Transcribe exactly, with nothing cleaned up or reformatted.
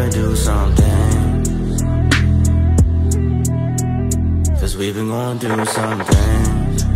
gonna do something, cause we've been going through some things.